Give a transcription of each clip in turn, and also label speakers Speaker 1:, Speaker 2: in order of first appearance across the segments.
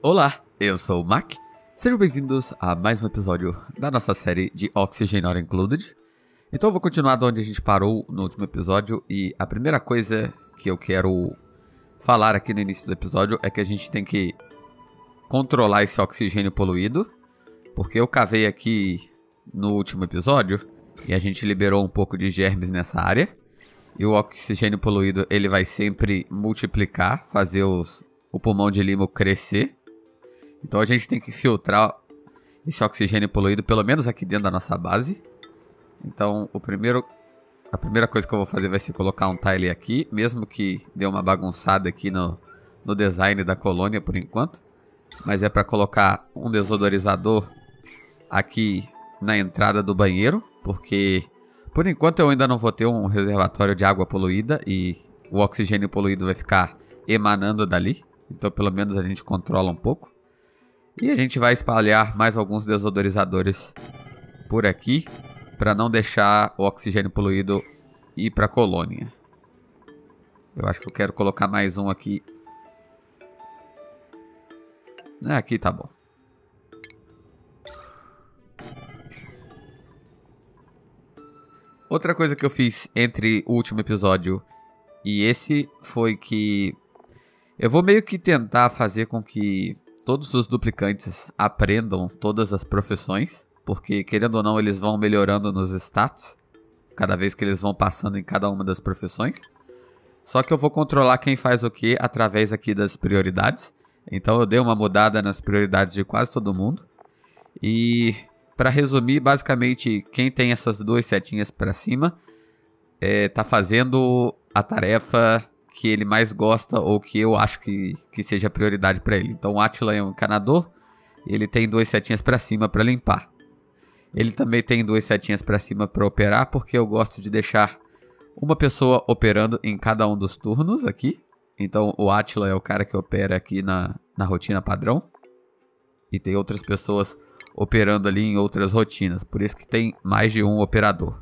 Speaker 1: Olá, eu sou o Mac. Sejam bem-vindos a mais um episódio da nossa série de Oxygen Not Included. Então eu vou continuar de onde a gente parou no último episódio e a primeira coisa que eu quero falar aqui no início do episódio é que a gente tem que controlar esse oxigênio poluído, porque eu cavei aqui no último episódio e a gente liberou um pouco de germes nessa área. E o oxigênio poluído ele vai sempre multiplicar, fazer o pulmão de limo crescer. Então a gente tem que filtrar esse oxigênio poluído pelo menos aqui dentro da nossa base. Então a primeira coisa que eu vou fazer vai ser colocar um tile aqui, mesmo que dê uma bagunçada aqui no design da colônia por enquanto. Mas é para colocar um desodorizador aqui na entrada do banheiro, porque por enquanto eu ainda não vou ter um reservatório de água poluída e o oxigênio poluído vai ficar emanando dali. Então pelo menos a gente controla um pouco. E a gente vai espalhar mais alguns desodorizadores por aqui para não deixar o oxigênio poluído ir para a colônia. Eu acho que eu quero colocar mais um aqui. Aqui tá bom. Outra coisa que eu fiz entre o último episódio e esse foi que eu vou meio que tentar fazer com que todos os duplicantes aprendam todas as profissões, porque querendo ou não eles vão melhorando nos stats cada vez que eles vão passando em cada uma das profissões. Só que eu vou controlar quem faz o que através aqui das prioridades. Então eu dei uma mudada nas prioridades de quase todo mundo. E para resumir, basicamente quem tem essas duas setinhas para cima tá fazendo a tarefa que ele mais gosta ou que eu acho que seja prioridade para ele. Então o Attila é um encanador, ele tem duas setinhas para cima para limpar. Ele também tem duas setinhas para cima para operar, porque eu gosto de deixar uma pessoa operando em cada um dos turnos aqui. Então o Attila é o cara que opera aqui na rotina padrão. E tem outras pessoas operando ali em outras rotinas, por isso que tem mais de um operador.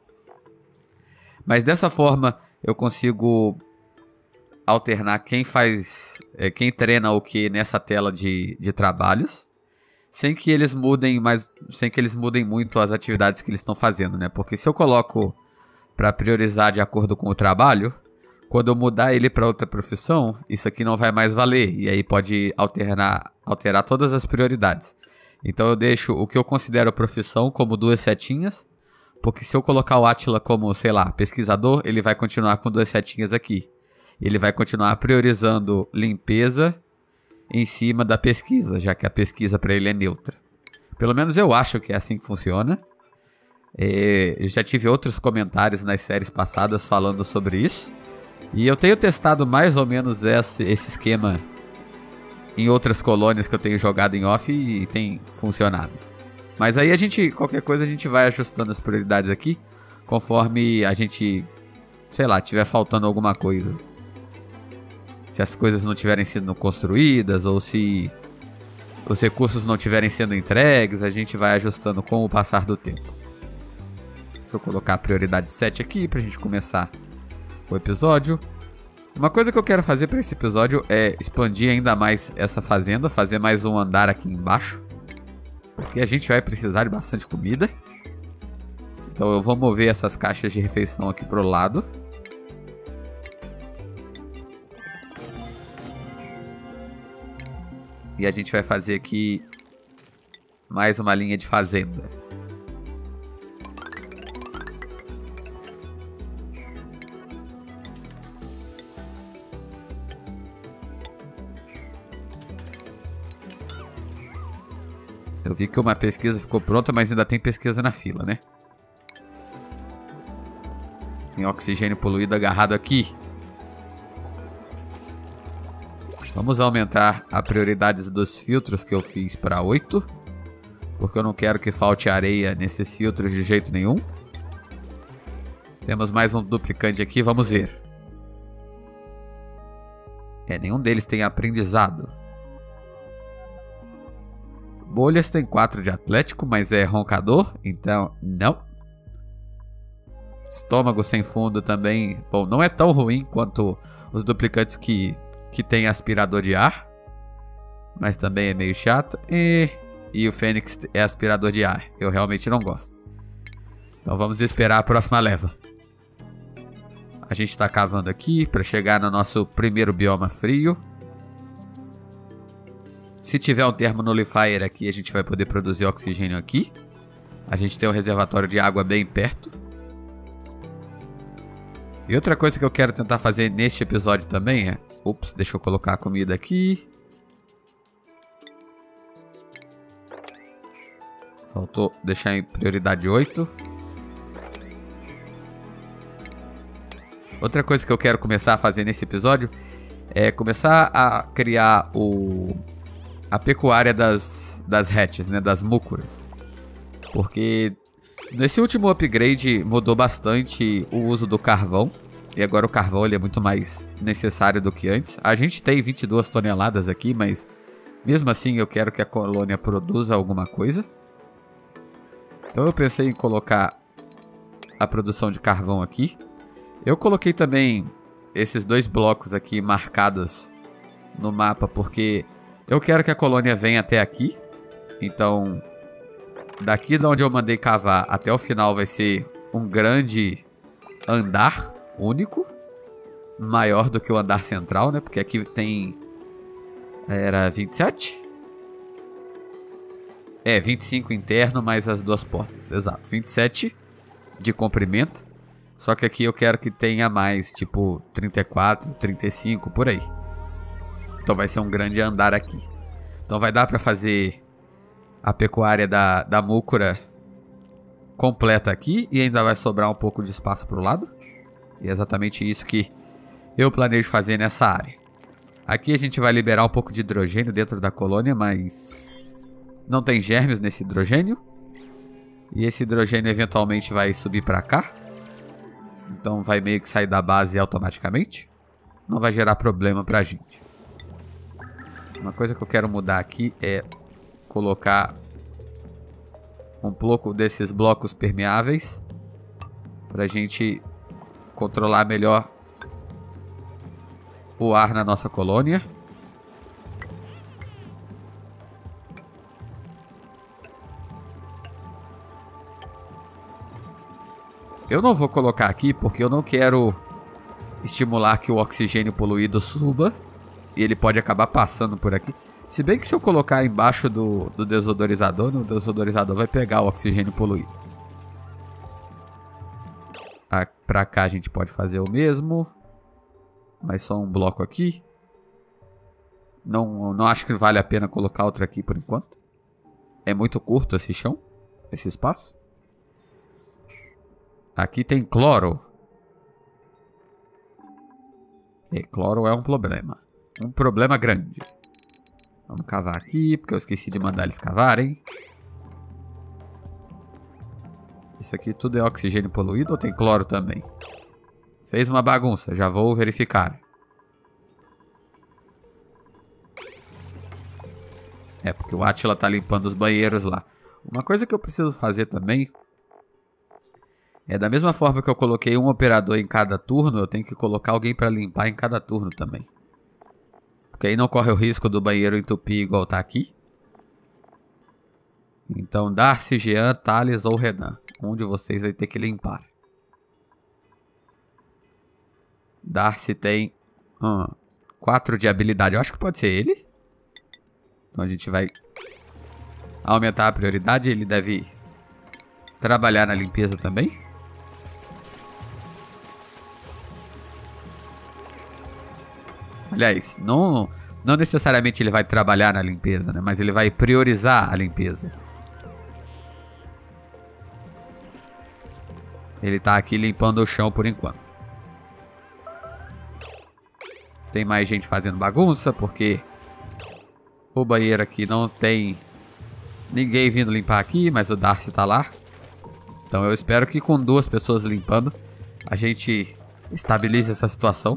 Speaker 1: Mas dessa forma eu consigo alternar quem treina o que nessa tela de trabalhos, sem que eles mudem muito as atividades que eles estão fazendo, né? Porque se eu coloco para priorizar de acordo com o trabalho, quando eu mudar ele para outra profissão, isso aqui não vai mais valer e aí pode alterar todas as prioridades. Então eu deixo o que eu considero profissão como duas setinhas, porque se eu colocar o Attila como, sei lá, pesquisador, ele vai continuar com duas setinhas aqui. Ele vai continuar priorizando limpeza em cima da pesquisa, já que a pesquisa para ele é neutra. Pelo menos eu acho que é assim que funciona. Eu já tive outros comentários nas séries passadas falando sobre isso. E eu tenho testado mais ou menos esse esquema em outras colônias que eu tenho jogado em off e tem funcionado. Mas aí qualquer coisa a gente vai ajustando as prioridades aqui, conforme a gente, sei lá, tiver faltando alguma coisa. Se as coisas não estiverem sendo construídas ou se os recursos não estiverem sendo entregues, a gente vai ajustando com o passar do tempo. Deixa eu colocar a prioridade 7 aqui pra gente começar o episódio. Uma coisa que eu quero fazer para esse episódio é expandir ainda mais essa fazenda, fazer mais um andar aqui embaixo, porque a gente vai precisar de bastante comida. Então eu vou mover essas caixas de refeição aqui pro lado. E a gente vai fazer aqui mais uma linha de fazenda. Eu vi que uma pesquisa ficou pronta, mas ainda tem pesquisa na fila, né? Tem oxigênio poluído agarrado aqui. Vamos aumentar a prioridade dos filtros que eu fiz para 8. Porque eu não quero que falte areia nesses filtros de jeito nenhum. Temos mais um duplicante aqui, vamos ver. Nenhum deles tem aprendizado. Bolhas tem 4 de atlético, mas é roncador, então não. Estômago sem fundo também, bom, não é tão ruim quanto os duplicantes que tem aspirador de ar. mas também é meio chato. E o Fênix é aspirador de ar. Eu realmente não gosto. Então vamos esperar a próxima leva. A gente está cavando aqui para chegar no nosso primeiro bioma frio. Se tiver um thermonullifier aqui, a gente vai poder produzir oxigênio aqui. A gente tem um reservatório de água bem perto. E outra coisa que eu quero tentar fazer neste episódio também é... Ups, deixa eu colocar a comida aqui. Faltou deixar em prioridade 8. Outra coisa que eu quero começar a fazer nesse episódio é começar a criar a pecuária das hatches, né, das múcuras. Porque nesse último upgrade mudou bastante o uso do carvão. E agora o carvão ele é muito mais necessário do que antes. A gente tem 22 toneladas aqui, mas mesmo assim eu quero que a colônia produza alguma coisa. Então eu pensei em colocar a produção de carvão aqui. Eu coloquei também esses 2 blocos aqui marcados no mapa porque eu quero que a colônia venha até aqui. Então, daqui de onde eu mandei cavar até o final vai ser um grande andar único. Maior do que o andar central, né? Porque aqui tem... Era 27? É, 25 interno mais as 2 portas. Exato, 27 de comprimento. Só que aqui eu quero que tenha mais, tipo 34, 35, por aí. Então vai ser um grande andar aqui. Então vai dar pra fazer a pecuária da múcura completa aqui. E ainda vai sobrar um pouco de espaço pro lado. E é exatamente isso que eu planejo fazer nessa área. Aqui a gente vai liberar um pouco de hidrogênio dentro da colônia, mas não tem germes nesse hidrogênio. E esse hidrogênio eventualmente vai subir pra cá. Então vai meio que sair da base automaticamente. Não vai gerar problema pra gente. Uma coisa que eu quero mudar aqui é colocar um pouco desses blocos permeáveis pra gente controlar melhor o ar na nossa colônia. Eu não vou colocar aqui porque eu não quero estimular que o oxigênio poluído suba. E ele pode acabar passando por aqui. Se bem que se eu colocar embaixo do desodorizador, o desodorizador vai pegar o oxigênio poluído. Pra cá a gente pode fazer o mesmo. Mas só um bloco aqui. Não acho que vale a pena colocar outro aqui por enquanto. É muito curto esse chão, esse espaço. Aqui tem cloro. E cloro é um problema. Um problema grande. Vamos cavar aqui, porque eu esqueci de mandar eles cavarem. Isso aqui tudo é oxigênio poluído ou tem cloro também? Fez uma bagunça, já vou verificar. É, porque o Átila tá limpando os banheiros lá. Uma coisa que eu preciso fazer também... É da mesma forma que eu coloquei um operador em cada turno, eu tenho que colocar alguém para limpar em cada turno também. Porque aí não corre o risco do banheiro entupir igual tá aqui. Então Darcy, Jean, Thales ou Renan. Um de vocês vai ter que limpar. Darcy tem 4 de habilidade. Eu acho que pode ser ele. Então a gente vai aumentar a prioridade. Ele deve trabalhar na limpeza também. Aliás, não necessariamente ele vai trabalhar na limpeza, né? Mas ele vai priorizar a limpeza. Ele tá aqui limpando o chão por enquanto. Tem mais gente fazendo bagunça, porque o banheiro aqui não tem ninguém vindo limpar aqui, mas o Darcy tá lá. Então eu espero que com 2 pessoas limpando, a gente estabilize essa situação.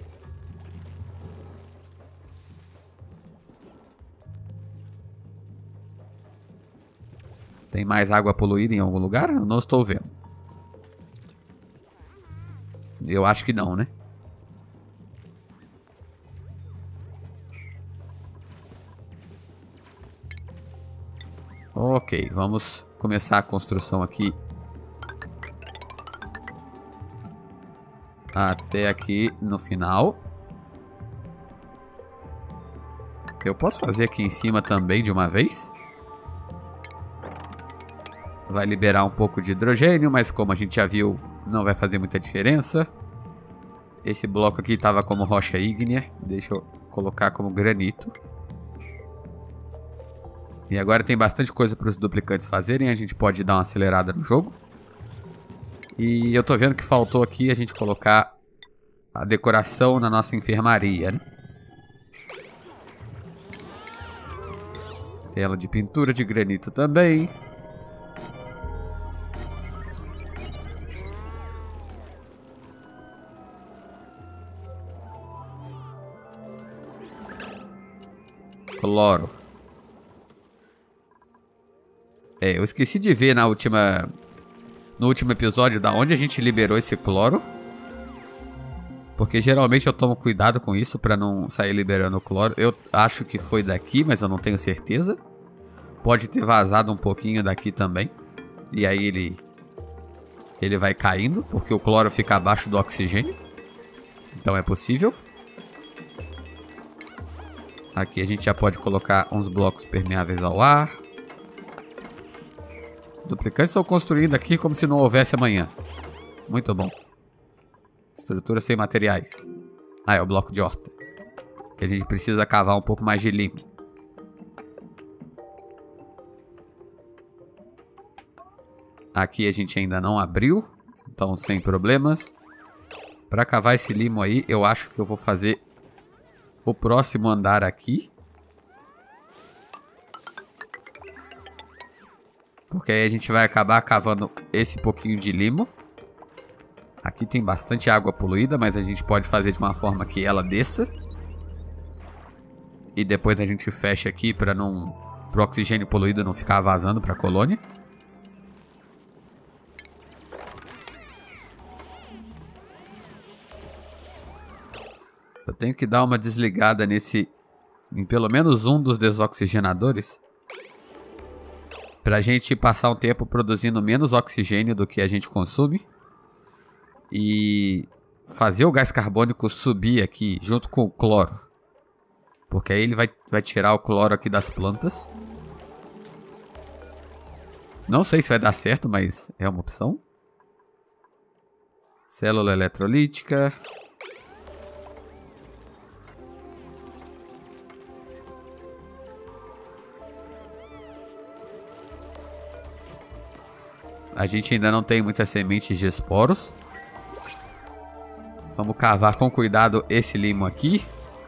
Speaker 1: Tem mais água poluída em algum lugar? Eu não estou vendo. Eu acho que não, né? Ok, vamos começar a construção aqui. Até aqui no final. Eu posso fazer aqui em cima também de uma vez. Vai liberar um pouco de hidrogênio, mas como a gente já viu, não vai fazer muita diferença. Esse bloco aqui estava como rocha ígnea. Deixa eu colocar como granito. E agora tem bastante coisa para os duplicantes fazerem. A gente pode dar uma acelerada no jogo. E eu tô vendo que faltou aqui a gente colocar a decoração na nossa enfermaria, né? Tela de pintura de granito também. Cloro. Eu esqueci de ver no último episódio da onde a gente liberou esse cloro. Porque geralmente eu tomo cuidado com isso pra não sair liberando o cloro. Eu acho que foi daqui, mas eu não tenho certeza. Pode ter vazado um pouquinho daqui também. E aí ele vai caindo, porque o cloro fica abaixo do oxigênio. Então é possível. Aqui a gente já pode colocar uns blocos permeáveis ao ar. Duplicantes estão construindo aqui como se não houvesse amanhã. Muito bom. Estrutura sem materiais. Ah, é o bloco de horta. Que a gente precisa cavar um pouco mais de limo. Aqui a gente ainda não abriu. Então sem problemas. Para cavar esse limo aí, eu acho que eu vou fazer o próximo andar aqui. Porque aí a gente vai acabar cavando esse pouquinho de limo. Aqui tem bastante água poluída, mas a gente pode fazer de uma forma que ela desça. E depois a gente fecha aqui para o oxigênio poluído não ficar vazando para a colônia. Eu tenho que dar uma desligada em pelo menos um dos desoxigenadores. Pra gente passar um tempo produzindo menos oxigênio do que a gente consome. E fazer o gás carbônico subir aqui junto com o cloro. Porque aí ele vai tirar o cloro aqui das plantas. Não sei se vai dar certo, mas é uma opção. Célula eletrolítica. A gente ainda não tem muitas sementes de esporos. Vamos cavar com cuidado esse limo aqui.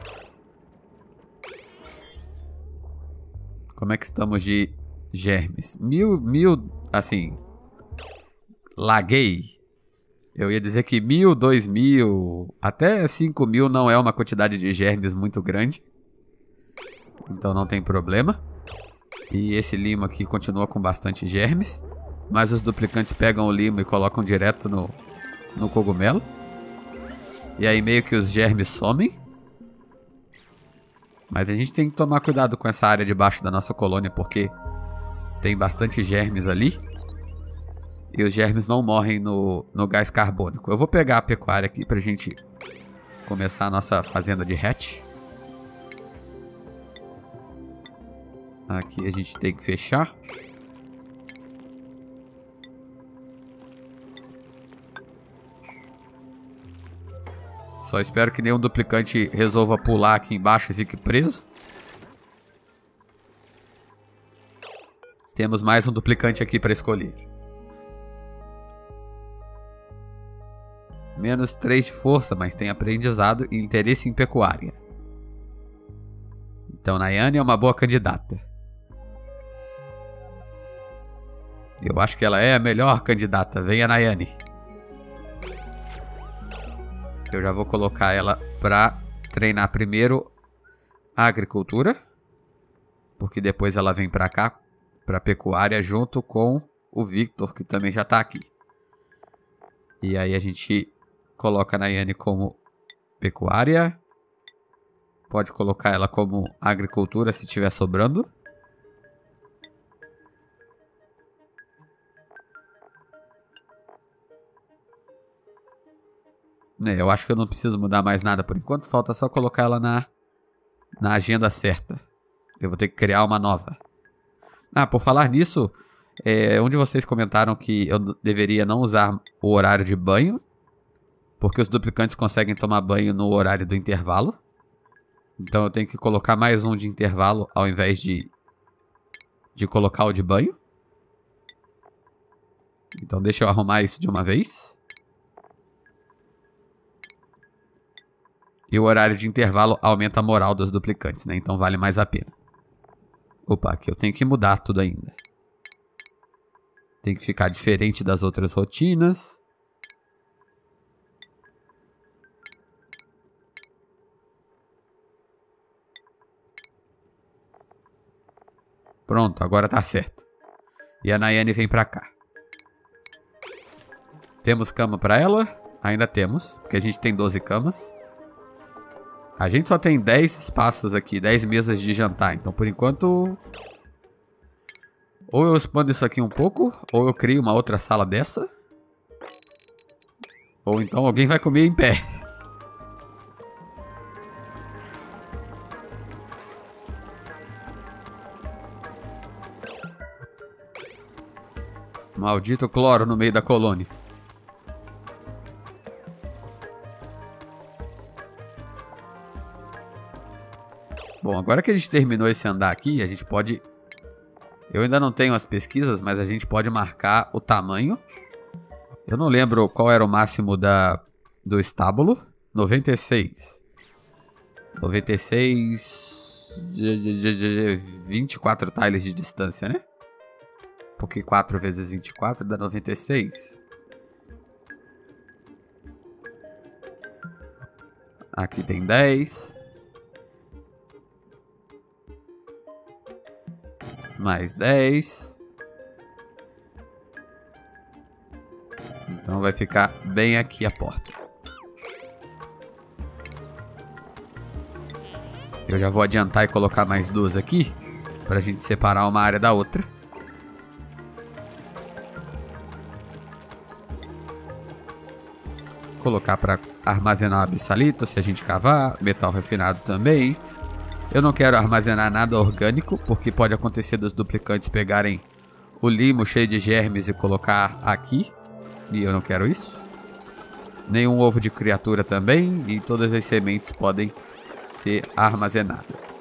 Speaker 1: Como é que estamos de germes? Assim... Laguei. Eu ia dizer que 1000, 2000, até 5000 não é uma quantidade de germes muito grande. Então não tem problema. E esse limo aqui continua com bastante germes. Mas os duplicantes pegam o limo e colocam direto no cogumelo. E aí meio que os germes somem. Mas a gente tem que tomar cuidado com essa área debaixo da nossa colônia, porque tem bastante germes ali. E os germes não morrem no gás carbônico. Eu vou pegar a pecuária aqui pra gente começar a nossa fazenda de hatch. Aqui a gente tem que fechar. Só espero que nenhum duplicante resolva pular aqui embaixo e fique preso. Temos mais um duplicante aqui para escolher. Menos 3 de força, mas tem aprendizado e interesse em pecuária. Então Nayane é uma boa candidata. Eu acho que ela é a melhor candidata. Venha, Nayane. Eu já vou colocar ela para treinar primeiro a agricultura. Porque depois ela vem para cá, para pecuária, junto com o Victor, que também já está aqui. E aí a gente coloca a Nayane como pecuária. Pode colocar ela como agricultura se tiver sobrando. Eu acho que eu não preciso mudar mais nada por enquanto. Falta só colocar ela na agenda certa. Eu vou ter que criar uma nova. Ah, por falar nisso, um de vocês comentaram que eu deveria não usar o horário de banho, porque os duplicantes conseguem tomar banho no horário do intervalo. Então eu tenho que colocar mais um de intervalo ao invés de colocar o de banho. Então deixa eu arrumar isso de uma vez. E o horário de intervalo aumenta a moral dos duplicantes, né? Então vale mais a pena. Opa, aqui eu tenho que mudar tudo ainda. Tem que ficar diferente das outras rotinas. Pronto, agora tá certo. E a Nayane vem pra cá. Temos cama pra ela? Ainda temos, porque a gente tem 12 camas. A gente só tem 10 espaços aqui, 10 mesas de jantar. Então, por enquanto... Ou eu expando isso aqui um pouco, ou eu crio uma outra sala dessa. Ou então alguém vai comer em pé. Maldito cloro no meio da colônia. Bom, agora que a gente terminou esse andar aqui, a gente pode... Eu ainda não tenho as pesquisas, mas a gente pode marcar o tamanho. Eu não lembro qual era o máximo do estábulo. 96. 96... 24 tiles de distância, né? Porque 4 vezes 24 dá 96. Aqui tem 10. Mais 10. Então vai ficar bem aqui a porta. Eu já vou adiantar e colocar mais duas aqui, pra gente separar uma área da outra. Colocar para armazenar o abissalito se a gente cavar, metal refinado também. Eu não quero armazenar nada orgânico, porque pode acontecer dos duplicantes pegarem o limo cheio de germes e colocar aqui. E eu não quero isso. Nenhum ovo de criatura também, e todas as sementes podem ser armazenadas.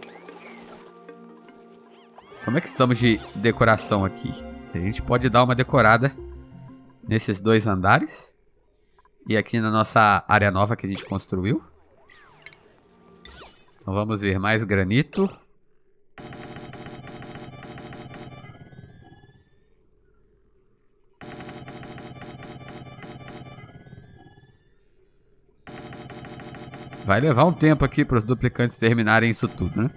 Speaker 1: Como é que estamos de decoração aqui? A gente pode dar uma decorada nesses 2 andares. E aqui na nossa área nova que a gente construiu. Então vamos ver mais granito. Vai levar um tempo aqui para os duplicantes terminarem isso tudo, né?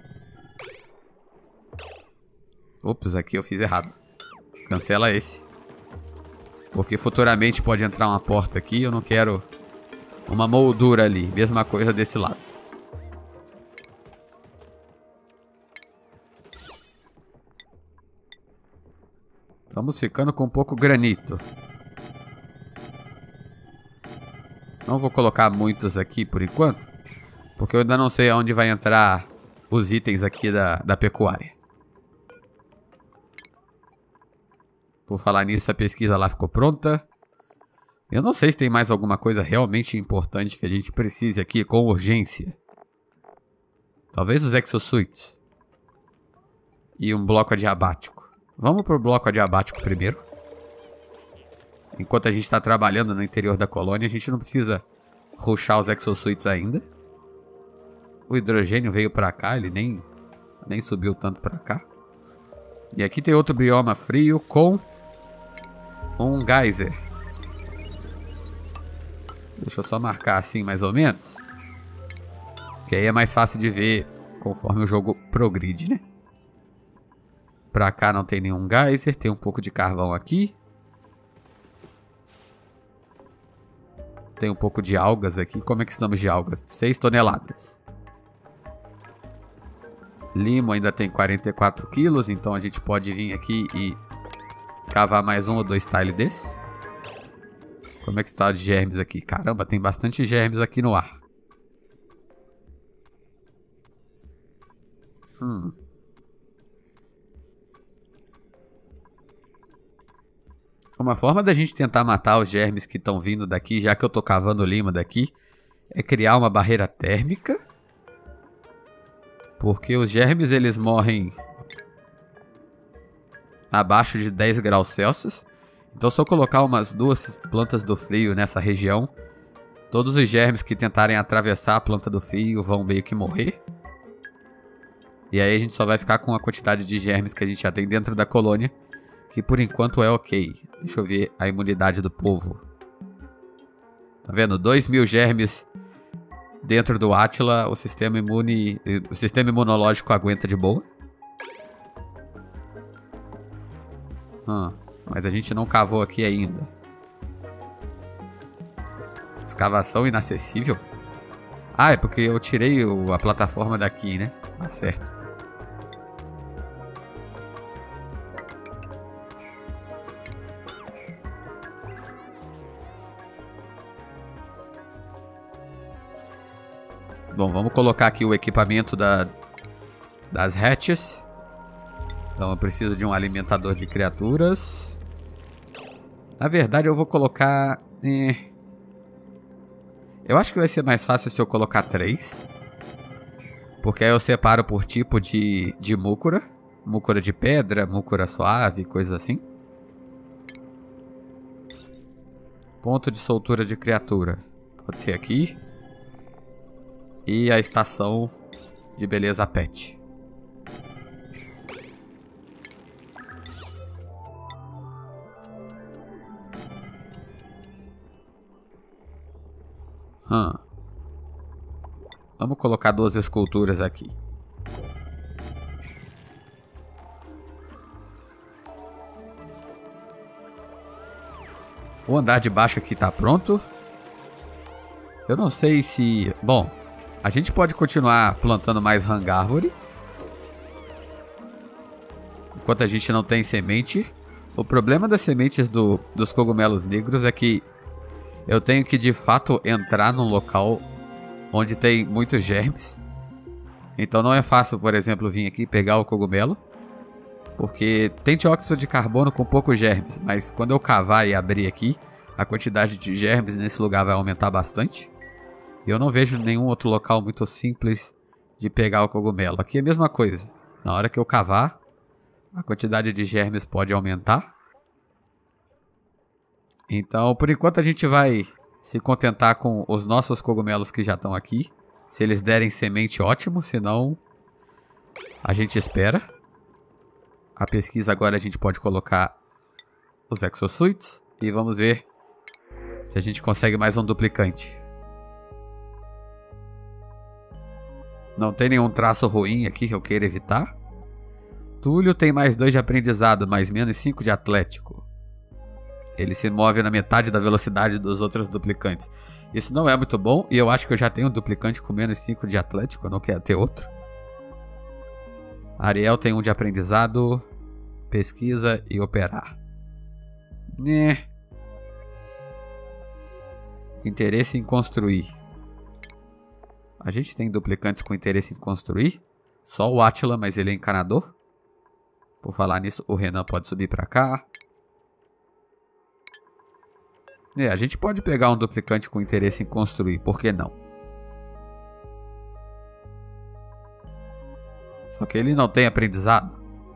Speaker 1: Ops, aqui eu fiz errado. Cancela esse. Porque futuramente pode entrar uma porta aqui. Eu não quero uma moldura ali. Mesma coisa desse lado. Estamos ficando com um pouco granito. Não vou colocar muitos aqui por enquanto, porque eu ainda não sei aonde vai entrar os itens aqui da pecuária. Por falar nisso, a pesquisa lá ficou pronta. Eu não sei se tem mais alguma coisa realmente importante que a gente precise aqui com urgência. Talvez os exosuits. E um bloco adiabático. Vamos pro bloco adiabático primeiro. Enquanto a gente está trabalhando no interior da colônia, a gente não precisa rushar os exosuits ainda. O hidrogênio veio pra cá, ele nem subiu tanto pra cá. E aqui tem outro bioma frio com um geyser. Deixa eu só marcar assim mais ou menos. Que aí é mais fácil de ver conforme o jogo progride, né? Pra cá não tem nenhum geyser, tem um pouco de carvão aqui. Tem um pouco de algas aqui. Como é que estamos de algas? 6 toneladas. Limo ainda tem 44 quilos, então a gente pode vir aqui e cavar mais 1 ou 2 tiles desse. Como é que está de germes aqui? Caramba, tem bastante germes aqui no ar. Uma forma da gente tentar matar os germes que estão vindo daqui, já que eu tô cavando lima daqui, é criar uma barreira térmica. Porque os germes, eles morrem abaixo de 10 graus Celsius. Então se eu colocar umas 2 plantas do frio nessa região, todos os germes que tentarem atravessar a planta do frio vão meio que morrer. E aí a gente só vai ficar com a quantidade de germes que a gente já tem dentro da colônia, que por enquanto é ok. Deixa eu ver a imunidade do povo. Tá vendo? 2.000 germes dentro do Átila, o sistema imunológico aguenta de boa. Mas a gente não cavou aqui ainda. Escavação inacessível? Ah, é porque eu tirei a plataforma daqui, né? Tá certo. Bom, vamos colocar aqui o equipamento das hatches. Então eu preciso de um alimentador de criaturas. Na verdade eu vou colocar... Eu acho que vai ser mais fácil se eu colocar 3. Porque aí eu separo por tipo de mucura. Mucura de pedra, mucura suave, coisa assim. Ponto de soltura de criatura. Pode ser aqui. E a estação de beleza pet. Vamos colocar 2 esculturas aqui. O andar de baixo aqui tá pronto. Eu não sei se... Bom, a gente pode continuar plantando mais hangárvore. Enquanto a gente não tem semente. O problema das sementes dos cogumelos negros é que eu tenho que de fato entrar num local onde tem muitos germes. Então não é fácil, por exemplo, vir aqui pegar o cogumelo. Porque tem dióxido de carbono com poucos germes. Mas quando eu cavar e abrir aqui, a quantidade de germes nesse lugar vai aumentar bastante. E eu não vejo nenhum outro local muito simples de pegar o cogumelo. Aqui é a mesma coisa. Na hora que eu cavar, a quantidade de germes pode aumentar. Então, por enquanto a gente vai se contentar com os nossos cogumelos que já estão aqui. Se eles derem semente, ótimo. Se não, a gente espera. A pesquisa agora a gente pode colocar os exosuits. E vamos ver se a gente consegue mais um duplicante. Não tem nenhum traço ruim aqui que eu queira evitar. Túlio tem mais 2 de aprendizado, mais menos 5 de atlético. Ele se move na metade da velocidade dos outros duplicantes. Isso não é muito bom. E eu acho que eu já tenho um duplicante com menos 5 de atlético. Eu não quero ter outro. Ariel tem 1 de aprendizado. Pesquisa e operar. Interesse em construir. A gente tem duplicantes com interesse em construir. Só o Átila, mas ele é encanador. Por falar nisso, o Renan pode subir pra cá. A gente pode pegar um duplicante com interesse em construir, por que não? Só que ele não tem aprendizado.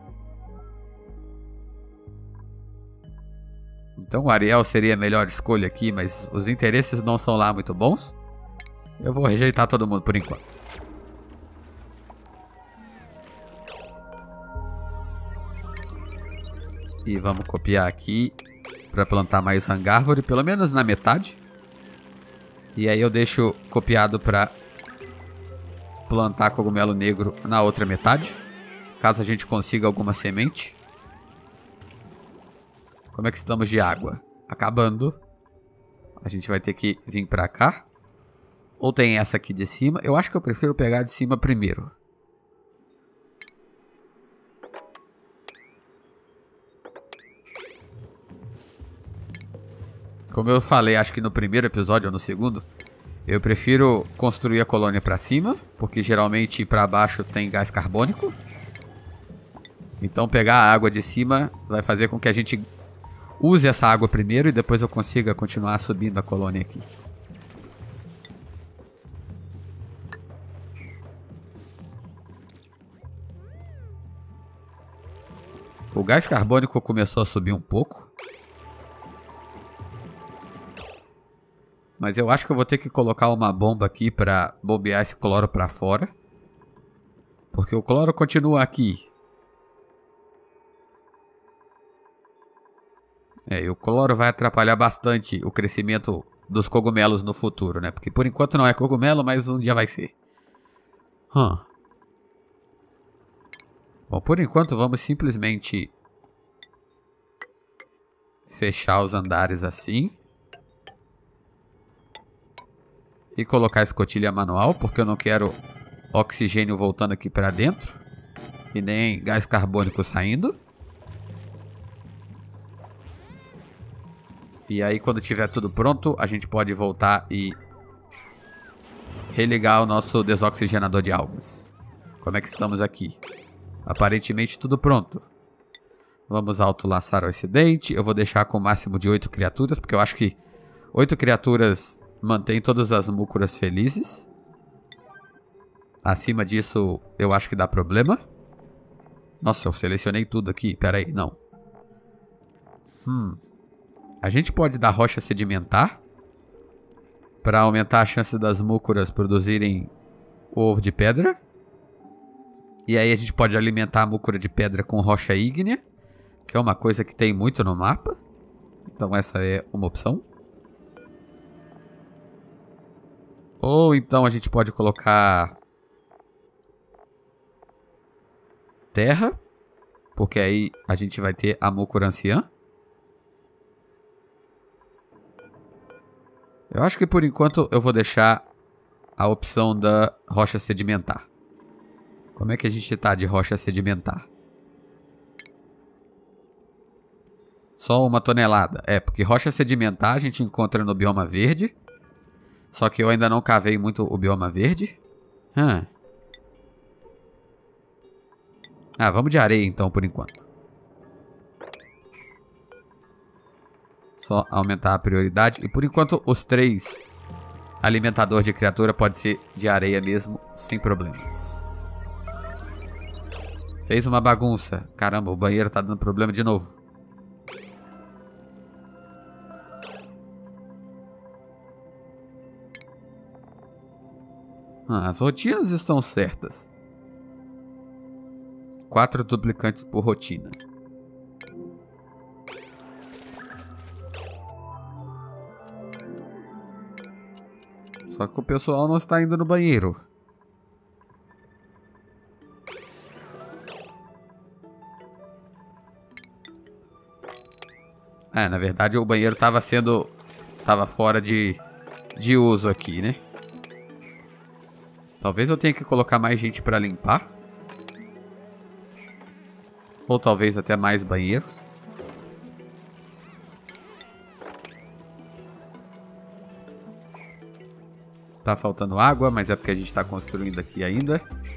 Speaker 1: Então o Ariel seria a melhor escolha aqui, mas os interesses não são lá muito bons. Eu vou rejeitar todo mundo por enquanto. E vamos copiar aqui para plantar mais hangárvore, pelo menos na metade. E aí eu deixo copiado para plantar cogumelo negro na outra metade, caso a gente consiga alguma semente. Como é que estamos de água? Acabando. A gente vai ter que vir para cá. Ou tem essa aqui de cima. Eu acho que eu prefiro pegar de cima primeiro. Como eu falei, acho que no primeiro episódio ou no segundo, eu prefiro construir a colônia pra cima, porque geralmente pra baixo tem gás carbônico. Então pegar a água de cima vai fazer com que a gente use essa água primeiro e depois eu consiga continuar subindo a colônia aqui. O gás carbônico começou a subir um pouco. Mas eu acho que eu vou ter que colocar uma bomba aqui pra bombear esse cloro pra fora. Porque o cloro continua aqui. E o cloro vai atrapalhar bastante o crescimento dos cogumelos no futuro, né? Porque por enquanto não é cogumelo, mas um dia vai ser. Bom, por enquanto vamos simplesmente fechar os andares assim. E colocar a escotilha manual, porque eu não quero oxigênio voltando aqui para dentro. E nem gás carbônico saindo. E aí quando tiver tudo pronto, a gente pode voltar e religar o nosso desoxigenador de algas. Como é que estamos aqui? Aparentemente tudo pronto. Vamos autolaçar o acidente. Eu vou deixar com o máximo de 8 criaturas, porque eu acho que 8 criaturas mantém todas as múcuras felizes. Acima disso, eu acho que dá problema. Nossa, eu selecionei tudo aqui. Pera aí, não. A gente pode dar rocha sedimentar para aumentar a chance das múcuras produzirem o ovo de pedra. E aí a gente pode alimentar a múcura de pedra com rocha ígnea, que é uma coisa que tem muito no mapa. Então essa é uma opção. Ou então a gente pode colocar terra, porque aí a gente vai ter a múcura anciã. Eu acho que por enquanto eu vou deixar a opção da rocha sedimentar. Como é que a gente tá de rocha sedimentar? Só 1 tonelada. É, porque rocha sedimentar a gente encontra no bioma verde. Só que eu ainda não cavei muito o bioma verde. Vamos de areia então por enquanto. Só aumentar a prioridade. E por enquanto os 3 alimentadores de criatura pode ser de areia mesmo, sem problemas. Fez uma bagunça. Caramba, o banheiro tá dando problema de novo. As rotinas estão certas. 4 duplicantes por rotina. Só que o pessoal não está indo no banheiro. Na verdade o banheiro tava fora de uso aqui, né? Talvez eu tenha que colocar mais gente para limpar. Ou talvez até mais banheiros. Tá faltando água, mas é porque a gente está construindo aqui ainda.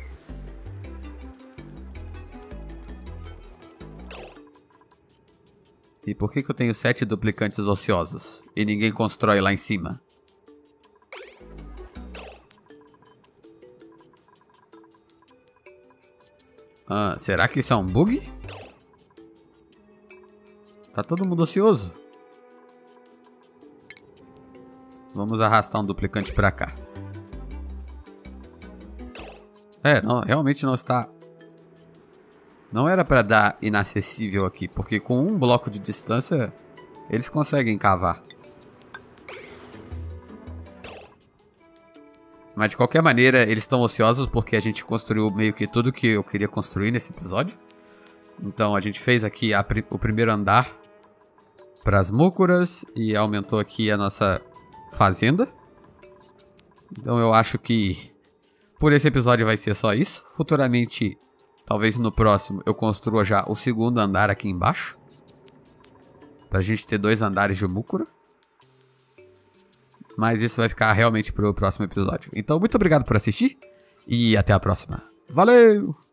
Speaker 1: E por que eu tenho 7 duplicantes ociosos e ninguém constrói lá em cima? Será que isso é um bug? Tá todo mundo ocioso. Vamos arrastar um duplicante pra cá. Não, realmente não está... Não era pra dar inacessível aqui, porque com um bloco de distância eles conseguem cavar. Mas de qualquer maneira, eles estão ociosos porque a gente construiu meio que tudo que eu queria construir nesse episódio. Então a gente fez aqui o primeiro andar para as múcuras e aumentou aqui a nossa fazenda. Então eu acho que por esse episódio vai ser só isso. Futuramente, talvez no próximo, eu construa já o segundo andar aqui embaixo. Pra gente ter 2 andares de múcura. mas isso vai ficar realmente pro próximo episódio. Então, muito obrigado por assistir e até a próxima. Valeu!